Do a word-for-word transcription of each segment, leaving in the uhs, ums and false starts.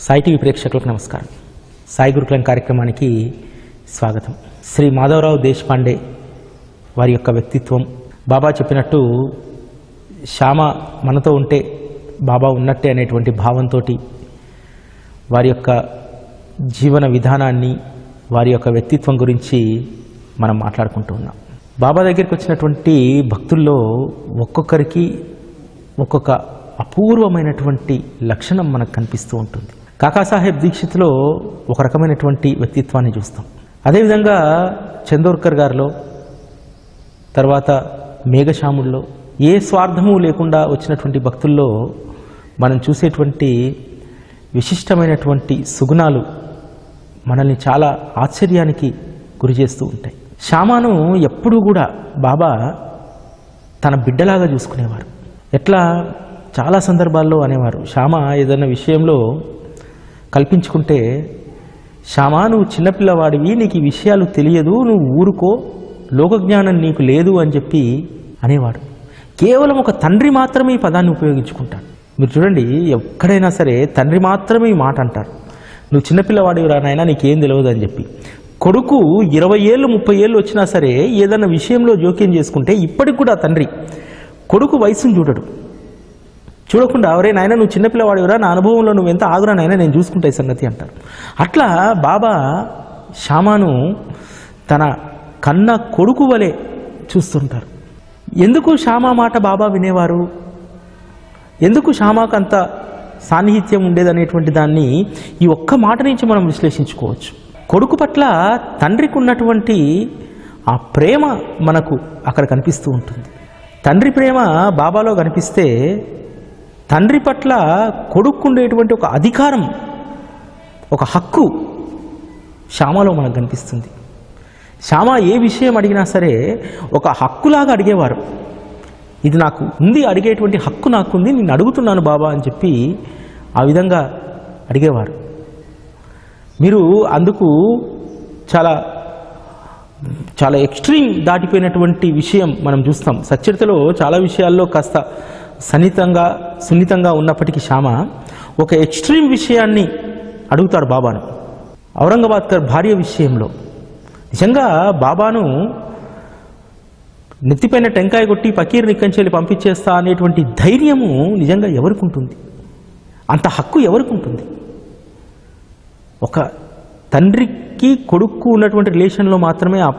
Sai TV ప్రేక్షకులకు నమస్కారం. సాయి గురుకులం కార్యక్రమానికి స్వాగతం. శ్రీ మాధవరావు దేశపాండే వారి యొక్క వ్యక్తిత్వం, బాబా చెప్పినట్టు శ్యామ మనతో ఉంటే బాబా ఉన్నట్టే అనేటువంటి భావంతో వారి యొక్క జీవన విధానాన్ని, వారి యొక్క వ్యక్తిత్వం గురించి మనం మాట్లాడుకుంటూ ఉన్నాం. బాబా దగ్గరికి వచ్చినటువంటి భక్తుల్లో ఒక్కొక్కరికి ఒక్కొక్క అపూర్వమైనటువంటి లక్షణం మనకు కనిపిస్తూ ఉంటుంది. కాకాసాహెబ్ దీక్షిత్లో ఒక రకమైనటువంటి వ్యక్తిత్వాన్ని చూస్తాం. అదేవిధంగా చందోర్కర్ గారిలో, తర్వాత మేఘశ్యాముల్లో ఏ స్వార్థము లేకుండా వచ్చినటువంటి భక్తుల్లో మనం చూసేటువంటి విశిష్టమైనటువంటి సుగుణాలు మనల్ని చాలా ఆశ్చర్యానికి గురి చేస్తూ ఉంటాయి. శ్యామను ఎప్పుడూ కూడా బాబా తన బిడ్డలాగా చూసుకునేవారు. ఎట్లా చాలా సందర్భాల్లో అనేవారు, శ్యామ ఏదైనా విషయంలో కల్పించుకుంటే, శ్యామ నువ్వు చిన్నపిల్లవాడివి, నీకు ఈ విషయాలు తెలియదు, నువ్వు ఊరుకో, లోకజ్ఞానం నీకు లేదు అని చెప్పి అనేవాడు. కేవలం ఒక తండ్రి మాత్రమే ఈ పదాన్ని ఉపయోగించుకుంటాడు. మీరు చూడండి, ఎక్కడైనా సరే తండ్రి మాత్రమే ఈ మాట అంటారు, నువ్వు చిన్నపిల్లవాడివి రా నాయనా, నీకేం తెలియదు అని చెప్పి. కొడుకు ఇరవై ఏళ్ళు ముప్పై ఏళ్ళు వచ్చినా సరే ఏదైనా విషయంలో జోక్యం చేసుకుంటే ఇప్పటికి కూడా తండ్రి కొడుకు వయసును చూడడు. చూడకుండా అవరే నాయన నువ్వు చిన్నపిల్లవాడివిరా, నా అనుభవంలో నువ్వు ఎంత ఆగురా నాయన, నేను చూసుకుంటా ఈ సంగతి అంటారు. అట్లా బాబా శ్యామను తన కన్న కొడుకు వలె చూస్తుంటారు. ఎందుకు శ్యామ మాట బాబా వినేవారు, ఎందుకు శ్యామకు అంత సాన్నిహిత్యం ఉండేదనేటువంటి దాన్ని ఈ ఒక్క మాట నుంచి మనం విశ్లేషించుకోవచ్చు. కొడుకు పట్ల తండ్రికి ఉన్నటువంటి ఆ ప్రేమ మనకు అక్కడ కనిపిస్తూ ఉంటుంది. తండ్రి ప్రేమ బాబాలో కనిపిస్తే, తండ్రి పట్ల కొడుకు ఉండేటువంటి ఒక అధికారం, ఒక హక్కు శ్యామలో మనకు కనిపిస్తుంది. శ్యామ ఏ విషయం అడిగినా సరే ఒక హక్కులాగా అడిగేవారు. ఇది నాకు ఉంది, అడిగేటువంటి హక్కు నాకుంది, నేను అడుగుతున్నాను బాబా అని చెప్పి ఆ విధంగా అడిగేవారు. మీరు అందుకు చాలా చాలా ఎక్స్ట్రీమ్ దాటిపోయినటువంటి విషయం మనం చూస్తాం. సచ్చరితలో చాలా విషయాల్లో కాస్త సన్నిహితంగా సున్నితంగా ఉన్నప్పటికీ శ్యామ ఒక ఎక్స్ట్రీమ్ విషయాన్ని అడుగుతాడు బాబాను. ఔరంగాబాద్ గారి భార్య విషయంలో నిజంగా బాబాను నెత్తిపైన టెంకాయ కొట్టి పకీర్ని కంచెల్లి పంపించేస్తా అనేటువంటి ధైర్యము నిజంగా ఎవరికి ఉంటుంది, అంత హక్కు ఎవరికి ఉంటుంది? ఒక తండ్రికి కొడుకు ఉన్నటువంటి రిలేషన్లో మాత్రమే ఆ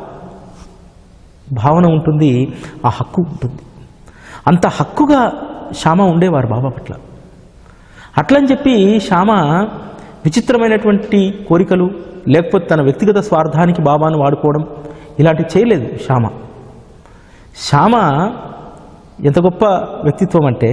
భావన ఉంటుంది, ఆ హక్కు ఉంటుంది. అంత హక్కుగా శ్యామ ఉండేవారు బాబా పట్ల. అట్లని చెప్పి శ్యామ విచిత్రమైనటువంటి కోరికలు, లేకపోతే తన వ్యక్తిగత స్వార్థానికి బాబాను వాడుకోవడం ఇలాంటివి చేయలేదు శ్యామ. శ్యామ ఎంత గొప్ప వ్యక్తిత్వం అంటే,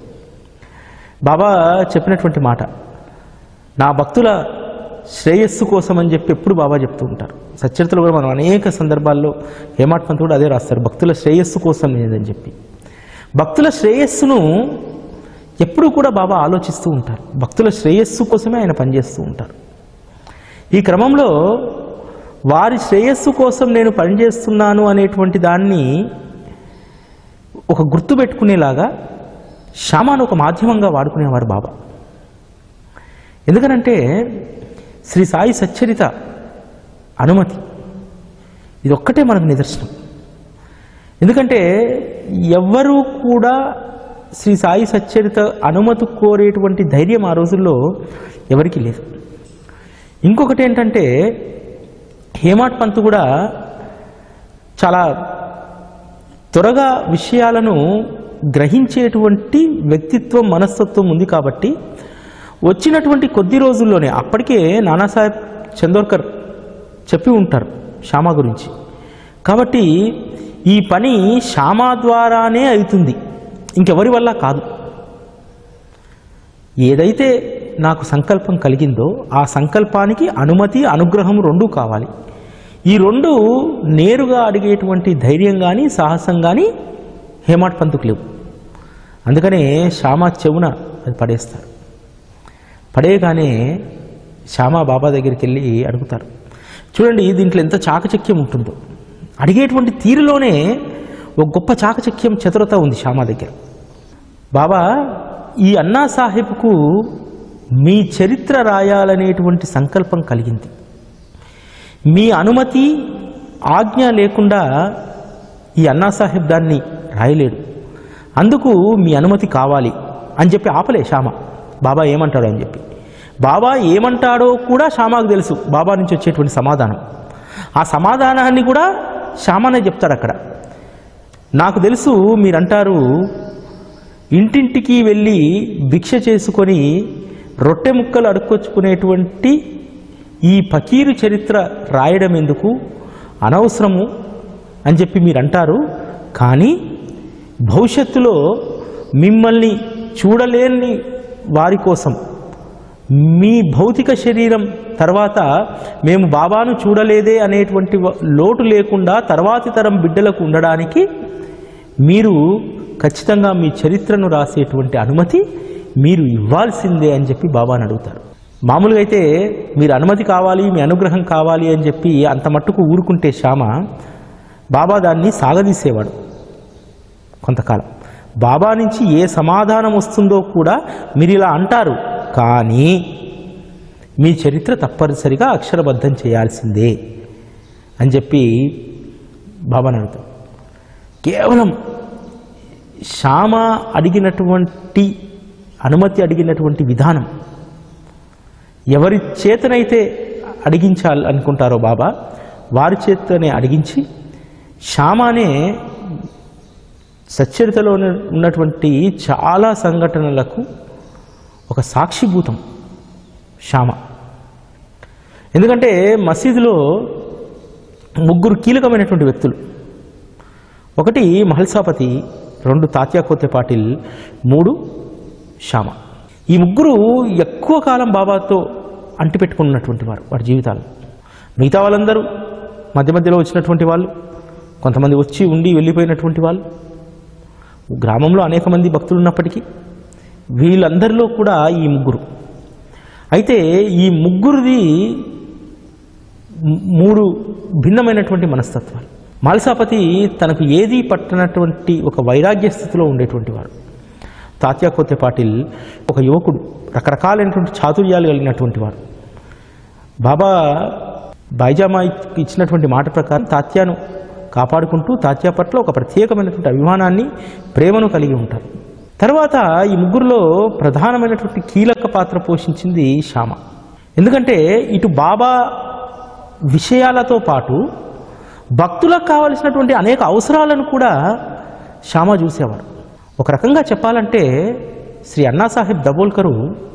బాబా చెప్పినటువంటి మాట, నా భక్తుల శ్రేయస్సు కోసం అని చెప్పి ఎప్పుడు బాబా చెప్తూ ఉంటారు. సచ్చరితలో కూడా మనం అనేక సందర్భాల్లో హేమాడ్పంత్ కూడా అదే రాస్తారు, భక్తుల శ్రేయస్సు కోసం లేదని చెప్పి. భక్తుల శ్రేయస్సును ఎప్పుడూ కూడా బాబా ఆలోచిస్తూ ఉంటారు. భక్తుల శ్రేయస్సు కోసమే ఆయన పనిచేస్తూ ఉంటారు. ఈ క్రమంలో వారి శ్రేయస్సు కోసం నేను పనిచేస్తున్నాను అనేటువంటి దాన్ని ఒక గుర్తు పెట్టుకునేలాగా శ్యామను ఒక మాధ్యమంగా వాడుకునేవారు బాబా. ఎందుకనంటే శ్రీ సాయి సచ్చరిత అనుమతి ఇది ఒక్కటే మనకు నిదర్శనం. ఎందుకంటే ఎవ్వరూ కూడా శ్రీ సాయి సచ్చరిత అనుమతి కోరేటువంటి ధైర్యం ఆ రోజుల్లో ఎవరికీ లేదు. ఇంకొకటి ఏంటంటే, హేమాడ్పంత్ కూడా చాలా త్వరగా విషయాలను గ్రహించేటువంటి వ్యక్తిత్వం, మనస్తత్వం ఉంది కాబట్టి వచ్చినటువంటి కొద్ది రోజుల్లోనే, అప్పటికే నానాసాహెబ్ చందోర్కర్ చెప్పి ఉంటారు శ్యామ గురించి. కాబట్టి ఈ పని శ్యామ ద్వారానే అవుతుంది, ఇంకెవరి వల్ల కాదు. ఏదైతే నాకు సంకల్పం కలిగిందో ఆ సంకల్పానికి అనుమతి, అనుగ్రహం రెండూ కావాలి. ఈ రెండు నేరుగా అడిగేటువంటి ధైర్యం కానీ సాహసం కానీ హేమాడ్పంత్కు లేవు. అందుకనే శ్యామ చెవున అది పడేస్తారు. పడేయగానే శ్యామ బాబా దగ్గరికి వెళ్ళి అడుగుతారు. చూడండి దీంట్లో ఎంత చాకచక్యం ఉంటుందో, అడిగేటువంటి తీరులోనే ఒక గొప్ప చాకచక్యం, చతురత ఉంది శ్యామ దగ్గర. బాబా ఈ అన్నా సాహెబ్కు మీ చరిత్ర రాయాలనేటువంటి సంకల్పం కలిగింది. మీ అనుమతి ఆజ్ఞ లేకుండా ఈ అన్నాసాహెబ్ దాన్ని రాయలేడు, అందుకు మీ అనుమతి కావాలి అని చెప్పి ఆపలే శ్యామ. బాబా ఏమంటాడో అని చెప్పి, బాబా ఏమంటాడో కూడా శ్యామకు తెలుసు. బాబా నుంచి వచ్చేటువంటి సమాధానం, ఆ సమాధానాన్ని కూడా శ్యామనే చెప్తాడు అక్కడ. నాకు తెలుసు మీరంటారు ఇంటింటికి వెళ్ళి భిక్ష చేసుకొని రొట్టె ముక్కలు అడుక్కొచ్చుకునేటువంటి ఈ ఫకీరు చరిత్ర రాయడం ఎందుకు, అనవసరము అని చెప్పి మీరు అంటారు. కానీ భవిష్యత్తులో మిమ్మల్ని చూడలేని వారి కోసం, మీ భౌతిక శరీరం తర్వాత మేము బాబాను చూడలేదే అనేటువంటి లోటు లేకుండా తర్వాతి తరం బిడ్డలకు ఉండడానికి మీరు ఖచ్చితంగా మీ చరిత్రను రాసేటువంటి అనుమతి మీరు ఇవ్వాల్సిందే అని చెప్పి బాబాను అడుగుతారు. మామూలుగా అయితే మీరు అనుమతి కావాలి, మీ అనుగ్రహం కావాలి అని చెప్పి అంత మట్టుకు ఊరుకుంటే శ్యామ, బాబా దాన్ని సాగదీసేవాడు కొంతకాలం. బాబా నుంచి ఏ సమాధానం వస్తుందో కూడా మీరు ఇలా అంటారు, కానీ మీ చరిత్ర తప్పనిసరిగా అక్షరబద్ధం చేయాల్సిందే అని చెప్పి బాబాను అడుగుతాడు. కేవలం శ్యామ అడిగినటువంటి అనుమతి, అడిగినటువంటి విధానం, ఎవరి చేతనైతే అడిగించాలి అనుకుంటారో బాబా వారి చేతనే అడిగించి, శ్యామనే సచ్చరితలో ఉన్నటువంటి చాలా సంఘటనలకు ఒక సాక్షిభూతం శ్యామ. ఎందుకంటే మసీదులో ముగ్గురు కీలకమైనటువంటి వ్యక్తులు, ఒకటి మహల్సాపతి, రెండు తాత్యా కోతే పాటిల్, మూడు శ్యామ. ఈ ముగ్గురు ఎక్కువ కాలం బాబాతో అంటిపెట్టుకున్నటువంటి వారు వారి జీవితాలు. మిగతా వాళ్ళందరూ మధ్య మధ్యలో వచ్చినటువంటి వాళ్ళు, కొంతమంది వచ్చి ఉండి వెళ్ళిపోయినటువంటి వాళ్ళు, గ్రామంలో అనేక మంది భక్తులు ఉన్నప్పటికీ వీళ్ళందరిలో కూడా ఈ ముగ్గురు. అయితే ఈ ముగ్గురిది మూడు భిన్నమైనటువంటి మనస్తత్వాలు. మల్సాపతి తనకు ఏది పట్టనటువంటి ఒక వైరాగ్య స్థితిలో ఉండేటువంటి వాడు. తాత్యా కోతే పాటిల్ ఒక యువకుడు, రకరకాలైనటువంటి చాతుర్యాలు కలిగినటువంటి వాడు. బాబా బైజామాయికి ఇచ్చినటువంటి మాట ప్రకారం తాత్యాను కాపాడుకుంటూ తాత్యా పట్ల ఒక ప్రత్యేకమైనటువంటి అభిమానాన్ని, ప్రేమను కలిగి ఉంటారు. తర్వాత ఈ ముగ్గురులో ప్రధానమైనటువంటి కీలక పాత్ర పోషించింది శ్యామ. ఎందుకంటే ఇటు బాబా విషయాలతో పాటు భక్తులకు కావలసినటువంటి అనేక అవసరాలను కూడా శ్యామ చూసేవాడు. ఒక రకంగా చెప్పాలంటే శ్రీ అన్నాసాహెబ్ దబోల్కరు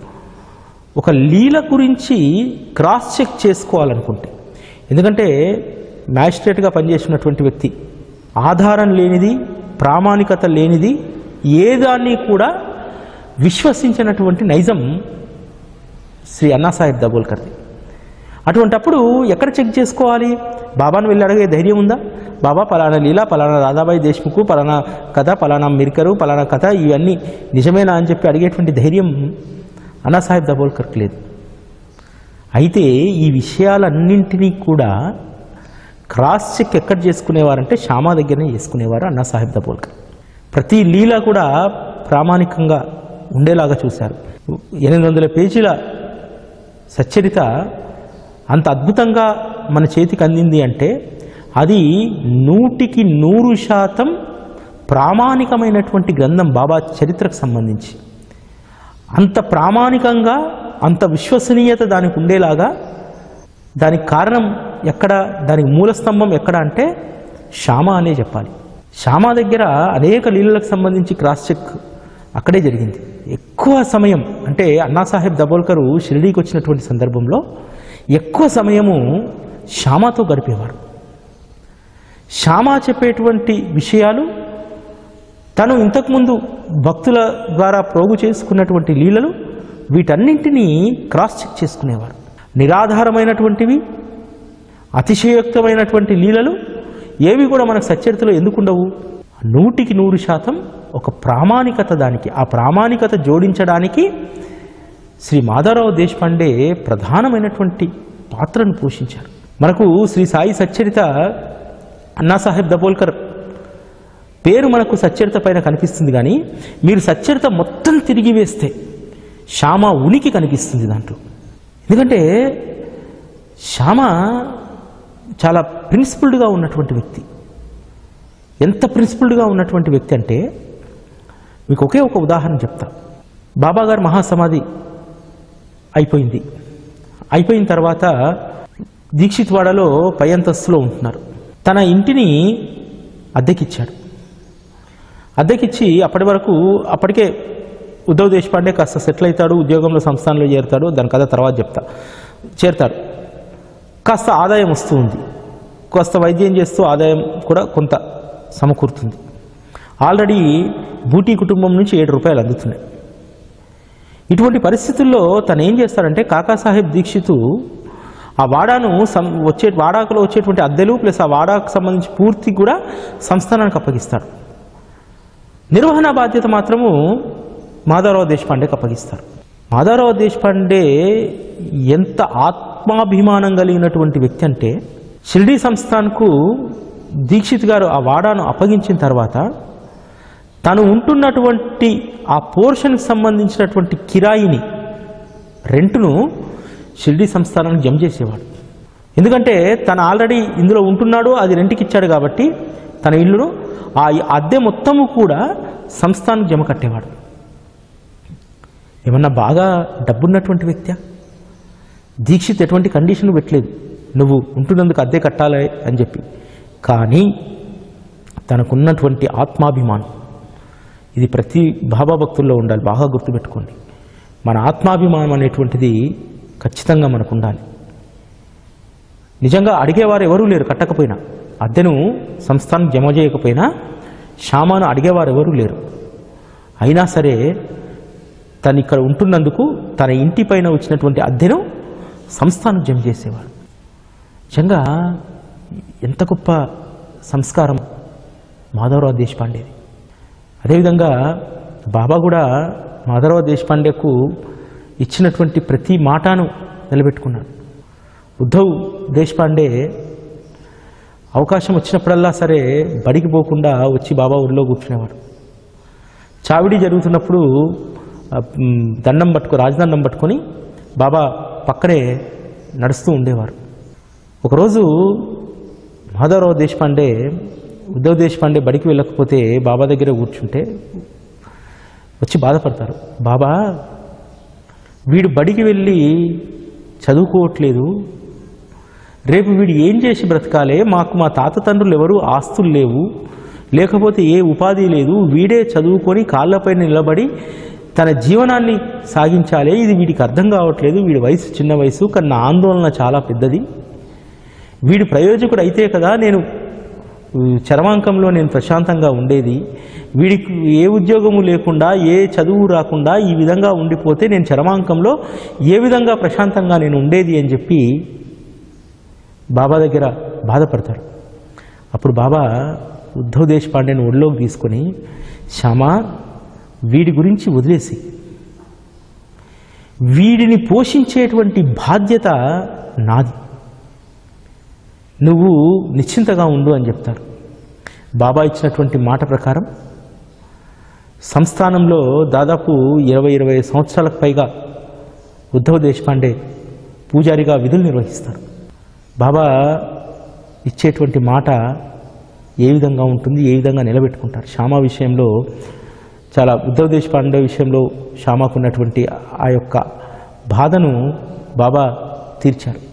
ఒక లీల గురించి క్రాస్ చెక్ చేసుకోవాలనుకుంటే, ఎందుకంటే మ్యాజిస్ట్రేట్గా పనిచేసినటువంటి వ్యక్తి, ఆధారం లేనిది, ప్రామాణికత లేనిది ఏ దాన్ని కూడా విశ్వసించినటువంటి నైజం శ్రీ అన్నాసాహెబ్ దబోల్కర్ది. అటువంటప్పుడు ఎక్కడ చెక్ చేసుకోవాలి? బాబాను వెళ్ళి అడిగే ధైర్యం ఉందా? బాబా పలానా లీల, పలానా రాధాబాయి దేశ్ముఖ్, పలానా కథ, పలానా మిర్కరు, పలానా కథ, ఇవన్నీ నిజమేనా అని చెప్పి అడిగేటువంటి ధైర్యం అన్నాసాహెబ్ దబోల్కర్కి లేదు. అయితే ఈ విషయాలన్నింటినీ కూడా క్రాస్ చెక్ ఎక్కడ చేసుకునేవారంటే శ్యామ దగ్గరనే చేసుకునేవారు అన్నాసాహెబ్ దబోల్కర్. ప్రతి లీల కూడా ప్రామాణికంగా ఉండేలాగా చూశారు. ఎనిమిది వందల పేజీల సచ్చరిత అంత అద్భుతంగా మన చేతికి అందింది అంటే అది నూటికి నూరు శాతం ప్రామాణికమైనటువంటి గ్రంథం బాబా చరిత్రకు సంబంధించి. అంత ప్రామాణికంగా, అంత విశ్వసనీయత దానికి ఉండేలాగా, దానికి కారణం ఎక్కడ, దానికి మూలస్తంభం ఎక్కడ అంటే శ్యామ అనే చెప్పాలి. శ్యామ దగ్గర అనేక లీలలకు సంబంధించి క్రాస్ చెక్ అక్కడే జరిగింది. ఎక్కువ సమయం అంటే అన్నాసాహెబ్ దబోల్కరు షిర్డీకి వచ్చినటువంటి సందర్భంలో ఎక్కువ సమయము శ్యామతో గడిపేవారు. శ్యామ చెప్పేటువంటి విషయాలు, తను ఇంతకుముందు భక్తుల ద్వారా ప్రోగు చేసుకున్నటువంటి లీలలు, వీటన్నింటినీ క్రాస్ చెక్ చేసుకునేవారు. నిరాధారమైనటువంటివి, అతిశయోక్తమైనటువంటి లీలలు ఏవి కూడా మనకు సచ్చరితలో ఎందుకుండవు? నూటికి నూరు శాతం ఒక ప్రామాణికత, దానికి ఆ ప్రామాణికత జోడించడానికి శ్రీ మాధవరావు దేశపాండే ప్రధానమైనటువంటి పాత్రను పోషించారు. మనకు శ్రీ సాయి సచ్చరిత అన్నాసాహెబ్ దబోల్కర్ పేరు మనకు సచ్చరిత పైన కనిపిస్తుంది, కానీ మీరు సచ్చరిత మొత్తం తిరిగి వేస్తే శ్యామ ఉనికి కనిపిస్తుంది దాంట్లో. ఎందుకంటే శ్యామ చాలా ప్రిన్సిపుల్డ్గా ఉన్నటువంటి వ్యక్తి. ఎంత ప్రిన్సిపుల్డ్గా ఉన్నటువంటి వ్యక్తి అంటే మీకు ఒకే ఒక ఉదాహరణ చెప్తా. బాబాగారు మహాసమాధి అయిపోయింది. అయిపోయిన తర్వాత దీక్షిత్వాడలో పై అంతస్తులో ఉంటున్నారు. తన ఇంటిని అద్దెకిచ్చాడు. అద్దెకిచ్చి అప్పటి వరకు అప్పటికే ఉద్ధవ్ దేశపాండే కాస్త సెటిల్ అవుతాడు, ఉద్యోగంలో సంస్థానంలో చేరుతాడు. దాని కథ తర్వాత చెప్తా. చేరుతాడు, కాస్త ఆదాయం వస్తూ ఉంది, కాస్త వైద్యం చేస్తూ ఆదాయం కూడా కొంత సమకూరుతుంది. ఆల్రెడీ బూటీ కుటుంబం నుంచి ఏడు రూపాయలు అందుతున్నాయి. ఇటువంటి పరిస్థితుల్లో తను ఏం చేస్తాడంటే కాకాసాహెబ్ దీక్షితు ఆ వాడాను సం వచ్చే వాడాకులో వచ్చేటువంటి అద్దెలు ప్లస్ ఆ వాడాకు సంబంధించి పూర్తి కూడా సంస్థానానికి అప్పగిస్తాడు. నిర్వహణ బాధ్యత మాత్రము మాధవరావు దేశపాండేకి అప్పగిస్తారు. మాధవరావు దేశపాండే ఎంత ఆత్మాభిమానం కలిగినటువంటి వ్యక్తి అంటే షిర్డీ సంస్థాన్కు దీక్షిత్ గారు ఆ వాడాను అప్పగించిన తర్వాత తను ఉంటున్నటువంటి ఆ పోర్షన్కి సంబంధించినటువంటి కిరాయిని రెంట్ను షిర్డీ సంస్థానానికి జమ చేసేవాడు. ఎందుకంటే తను ఆల్రెడీ ఇందులో ఉంటున్నాడు, అది రెంట్కి ఇచ్చాడు కాబట్టి తన ఇల్లును ఆ అద్దె మొత్తము కూడా సంస్థానికి జమ కట్టేవాడు. ఏమన్నా బాగా డబ్బున్నటువంటి వ్యక్తి దీక్షిత్ ఎటువంటి కండిషన్ పెట్టలేదు, నువ్వు ఉంటున్నందుకు అద్దె కట్టాలి అని చెప్పి. కానీ తనకున్నటువంటి ఆత్మాభిమానం ఇది ప్రతి బాబా భక్తుల్లో ఉండాలి. బాగా గుర్తుపెట్టుకోండి, మన ఆత్మాభిమానం అనేటువంటిది ఖచ్చితంగా మనకు ఉండాలి. నిజంగా అడిగేవారు ఎవరూ లేరు, కట్టకపోయినా అద్దెను సంస్థానం జమ చేయకపోయినా శ్యామను అడిగేవారు ఎవరూ లేరు. అయినా సరే తను ఇక్కడ ఉంటున్నందుకు తన ఇంటి పైన వచ్చినటువంటి అద్దెను సంస్థానం జమ చేసేవాడు. నిజంగా ఎంత గొప్ప సంస్కారం మాధవరావు దేశపాండేది. అదేవిధంగా బాబా కూడా మాధవరావు దేశపాండేకు ఇచ్చినటువంటి ప్రతి మాటను నిలబెట్టుకున్నాడు. ఉద్ధవ్ దేశపాండే అవకాశం వచ్చినప్పుడల్లా సరే బడికి పోకుండా వచ్చి బాబా ఊళ్ళో కూర్చునేవాడు. చావిడి జరుగుతున్నప్పుడు దండం పట్టుకు రాజదండం పట్టుకొని బాబా పక్కనే నడుస్తూ ఉండేవారు. ఒకరోజు మాధవరావు దేశపాండే ఉద్ధవ్ దేశపాండే బడికి వెళ్ళకపోతే బాబా దగ్గర కూర్చుంటే వచ్చి బాధపడతారు. బాబా వీడు బడికి వెళ్ళి చదువుకోవట్లేదు, రేపు వీడు ఏం చేసి బ్రతకాలే, మాకు మా తాత తండ్రులు ఎవరు ఆస్తులు లేవు, లేకపోతే ఏ ఉపాధి లేదు, వీడే చదువుకొని కాళ్ళపైన నిలబడి తన జీవనాన్ని సాగించాలి, ఇది వీడికి అర్థం కావట్లేదు, వీడి వయసు చిన్న వయసు కన్నా ఆందోళన చాలా పెద్దది, వీడు ప్రయోజకుడు అయితే కదా నేను చరమాంకంలో నేను ప్రశాంతంగా ఉండేది, వీడికి ఏ ఉద్యోగము లేకుండా ఏ చదువు రాకుండా ఈ విధంగా ఉండిపోతే నేను చరమాంకంలో ఏ విధంగా ప్రశాంతంగా నేను ఉండేది అని చెప్పి బాబా దగ్గర బాధపడతాడు. అప్పుడు బాబా ఉద్ధవ్ దేశపాండేని ఒళ్ళోకి తీసుకొని, శ్యామా వీడి గురించి వదిలేసి వీడిని పోషించేటువంటి బాధ్యత నాది, నువ్వు నిశ్చింతగా ఉండు అని చెప్తారు. బాబా ఇచ్చినటువంటి మాట ప్రకారం సంస్థానంలో దాదాపు ఇరవై ఇరవై సంవత్సరాలకు పైగా ఉద్ధవ్ దేశపాండే పూజారిగా విధులు నిర్వహిస్తారు. బాబా ఇచ్చేటువంటి మాట ఏ విధంగా ఉంటుంది, ఏ విధంగా నిలబెట్టుకుంటారు. శ్యామ విషయంలో చాలా ఉద్ధవ్ దేశపాండే విషయంలో శ్యామకు ఉన్నటువంటి ఆ యొక్క బాధను బాబా తీర్చారు.